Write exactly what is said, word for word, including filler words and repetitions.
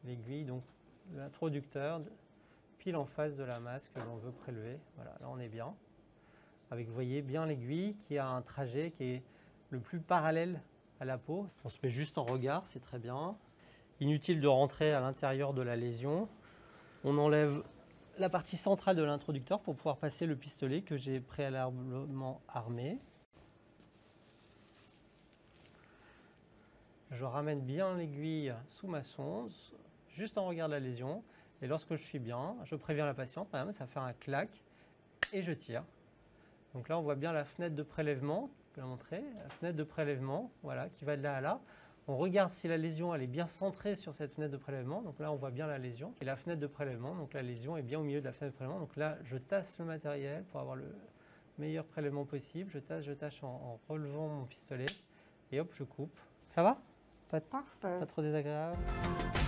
l'aiguille, donc l'introducteur, pile en face de la masse que l'on veut prélever. Voilà, là on est bien. Avec, vous voyez, bien l'aiguille qui a un trajet qui est le plus parallèle à la peau. On se met juste en regard, c'est très bien. Inutile de rentrer à l'intérieur de la lésion. On enlève la partie centrale de l'introducteur pour pouvoir passer le pistolet que j'ai préalablement armé. Je ramène bien l'aiguille sous ma sonde, juste en regard de la lésion. Et lorsque je suis bien, je préviens la patiente, madame, ça fait un clac, et je tire. Donc là, on voit bien la fenêtre de prélèvement, je peux la montrer, la fenêtre de prélèvement, voilà, qui va de là à là. On regarde si la lésion elle est bien centrée sur cette fenêtre de prélèvement. Donc là, on voit bien la lésion. Et la fenêtre de prélèvement, donc la lésion est bien au milieu de la fenêtre de prélèvement. Donc là, je tasse le matériel pour avoir le meilleur prélèvement possible. Je tasse, je tâche en, en relevant mon pistolet. Et hop, je coupe. Ça va? Pas, Parfait. pas trop désagréable?